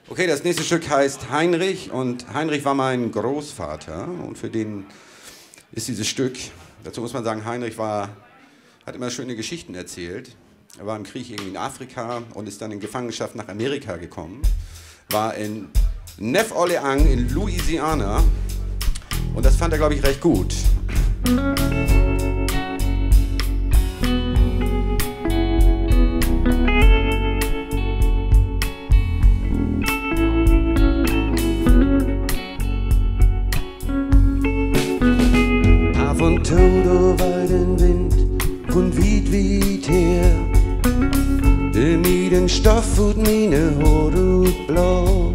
Okay, das nächste Stück heißt Heinrich und Heinrich war mein Großvater und für den ist dieses Stück, dazu muss man sagen, Heinrich hat immer schöne Geschichten erzählt. Er war im Krieg irgendwie in Afrika und ist dann in Gefangenschaft nach Amerika gekommen, war in Neuf Orleans in Louisiana und das fand er, glaube ich, recht gut. Von Tod war den Wind von weit her, der mir den Stoff und meine Haut blau.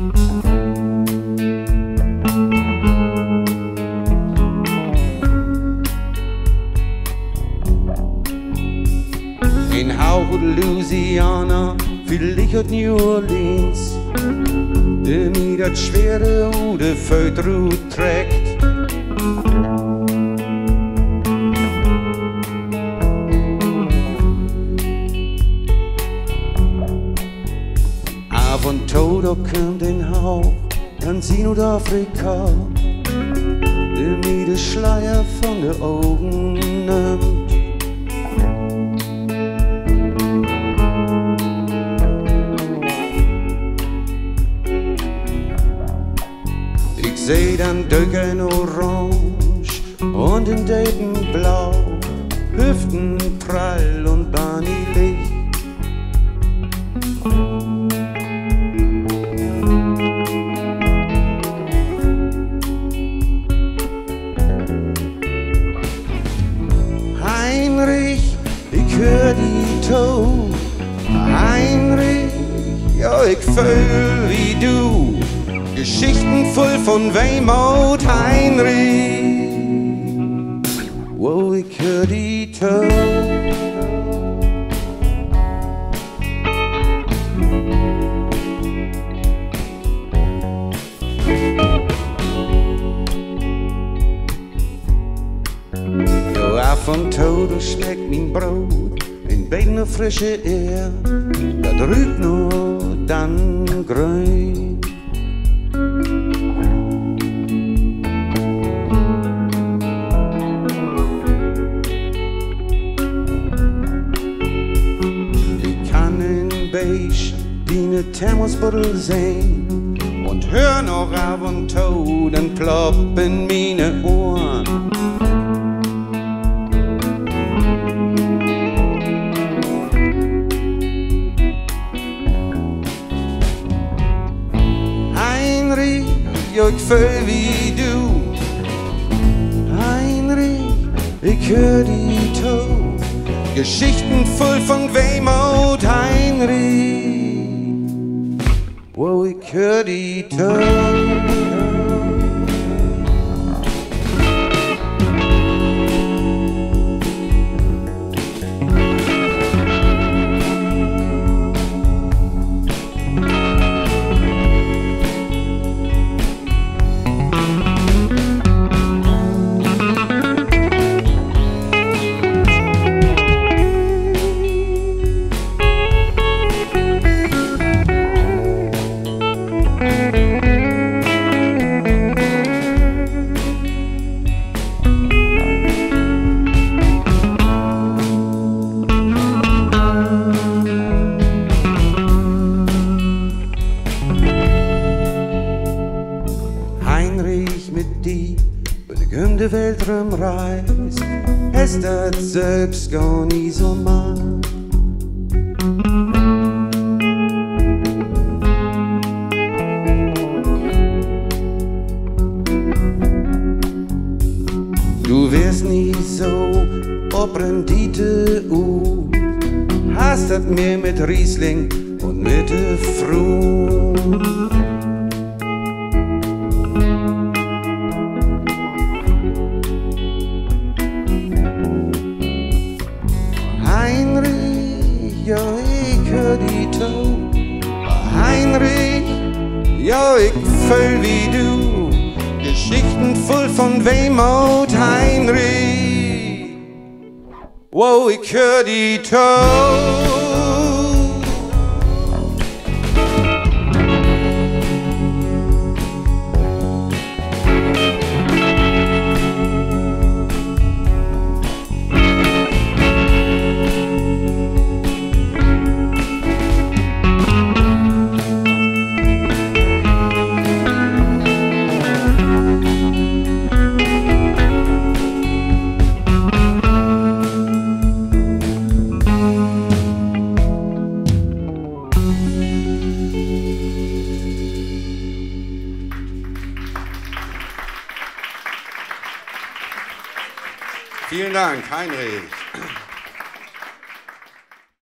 In Howard, Louisiana, vielleicht aus New Orleans, der mir das schwere Ude Feudrut trägt. Von Toto kommt den Hauch an Südafrika, der mir den Schleier von den Augen nimmt. Ich seh dann Döcker in Orange und in Dayton blau, Hüften prall und Barney-Licht. Heinrich, ich hör die Tod. Heinrich, ja, ich fühl wie du. Geschichten voll von Wehmut, Heinrich. Wow, ich hör die Tod. Vom Tod schmeckt mein Brot in beiden frische Ehr, da drückt nur dann grün. Ich kann in Beige die ne Thermosbottle sehen und hör noch ab und zu den Plopp in meine Ohren. Ich fühl wie du, Heinrich, ich hör die Tod. Geschichten voll von Wehmut, Heinrich, wow, ich hör die Tod. Heinrich mit die, wenn ich um die Welt rumreis, ist das selbst gar nie so mal. Du wirst nie so obrendite hast das mir mit Riesling und mit der Fruh. Heinrich, ja, ich hör die Tod. Heinrich, ja, ich fühl wie du. Geschichten voll von Wehmut, Heinrich. Wow, ich hör die Tod. Vielen Dank, Heinrich.